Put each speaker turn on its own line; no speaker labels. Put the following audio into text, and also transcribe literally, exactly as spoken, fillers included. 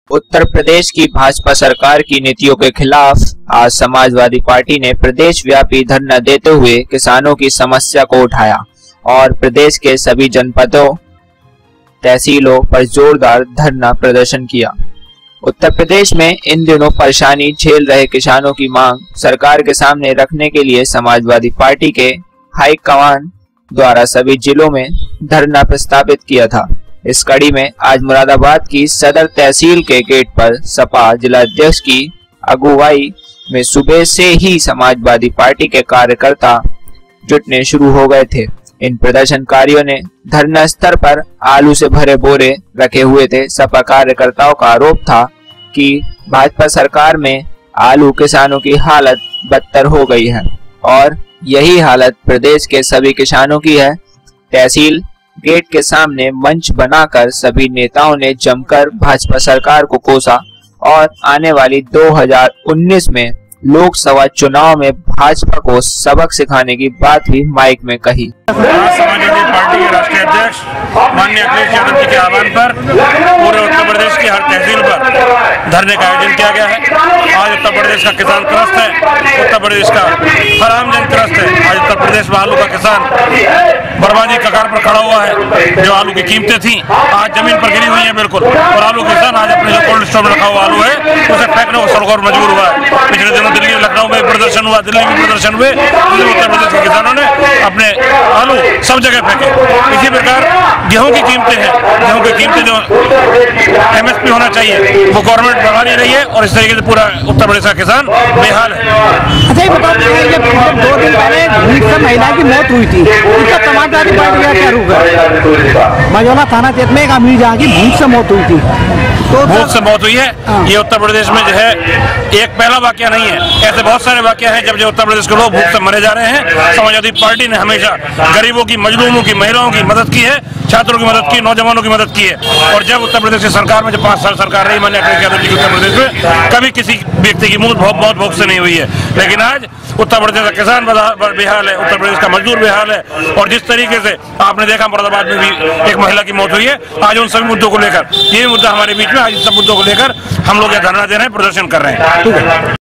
उत्तर प्रदेश की भाजपा सरकार की नीतियों के खिलाफ आज समाजवादी पार्टी ने प्रदेश व्यापी धरना देते हुए किसानों की समस्या को उठाया और प्रदेश के सभी जनपदों तहसीलों पर जोरदार धरना प्रदर्शन किया। उत्तर प्रदेश में इन दिनों परेशानी झेल रहे किसानों की मांग सरकार के सामने रखने के लिए समाजवादी पार्टी के हाईकमान द्वारा सभी जिलों में धरना प्रस्तावित किया था। इस कड़ी में आज मुरादाबाद की सदर तहसील के गेट पर सपा जिला अध्यक्ष की अगुवाई में सुबह से ही समाजवादी पार्टी के कार्यकर्ता जुटने शुरू हो गए थे। इन प्रदर्शनकारियों ने धरना स्थल पर आलू से भरे बोरे रखे हुए थे। सपा कार्यकर्ताओं का आरोप था कि भाजपा सरकार में आलू किसानों की हालत बदतर हो गई है और यही हालत प्रदेश के सभी किसानों की है। तहसील गेट के सामने मंच बनाकर सभी नेताओं ने जमकर भाजपा सरकार को कोसा और आने वाली दो हज़ार उन्नीस में लोकसभा चुनाव में भाजपा को सबक सिखाने की बात भी माइक में कही।
समाजवादी पार्टी के राष्ट्रीय अध्यक्ष माननीय अखिलेश यादव जी के आह्वान पर पूरे उत्तर प्रदेश की हर तहसील पर धरने का आयोजन किया गया है। आज उत्तर प्रदेश का किसान त्रस्त है, उत्तर प्रदेश का हर आम जन त्रस्त है। आज उत्तर प्रदेश में आलू का किसान बर्बादी कगार पर खड़ा हुआ है। जो आलू की कीमतें थी आज जमीन पर गिरी हुई है बिल्कुल, और आलू किसान आज अपने जो कोल्ड स्टोर में रखा हुआ आलू है उसे फेंकने को सरकार मजबूर हुआ है। पिछले दिनों दिल्ली लखनऊ में प्रदर्शन हुआ, दिल्ली में प्रदर्शन हुए, उत्तर प्रदेश के किसानों ने अपने आलू सब जगह फेंके। इसी प्रकार गेहूं की कीमतें हैं, गेहूं की कीमतें जो एमएसपी होना चाहिए वो गवर्नमेंट बढ़ा नहीं रही है और इस तरीके से पूरा उत्तर प्रदेश का किसान बेहाल है।
अच्छा ये बताओ, दो दिन पहले भूख से महिला की मौत हुई थी, उसका समाजवादी पार्टी का क्या रूप है? मझौला थाना क्षेत्र में एक अमीर जहाँ की भूख से मौत हुई थी, तो
भूख से मौत हुई है। ये उत्तर प्रदेश में जो है एक पहला वाकया नहीं है, ऐसे बहुत सारे वाकया हैं जब जो उत्तर प्रदेश के लोग भूख से मरे जा रहे हैं। समाजवादी पार्टी ने हमेशा गरीबों की, मजलूमों की, महिलाओं की मदद की है, छात्रों की मदद की, नौजवानों की मदद की है। और जब उत्तर प्रदेश की सरकार में जब पांच साल सरकार रही माननीय अखिलेश यादव जी की उत्तर प्रदेश में, कभी किसी व्यक्ति की मौत बहुत भूख से नहीं हुई है। लेकिन आज उत्तर प्रदेश का किसान बेहाल है, उत्तर प्रदेश का मजदूर बेहाल है। और जिस तरीके से आपने देखा मुरादाबाद में भी एक महिला की मौत हुई है, आज उन सभी मुद्दों को लेकर, ये मुद्दा हमारे बीच में, आज इन सब मुद्दों को लेकर हम लोग ये धरना दे रहे हैं, प्रदर्शन कर रहे हैं।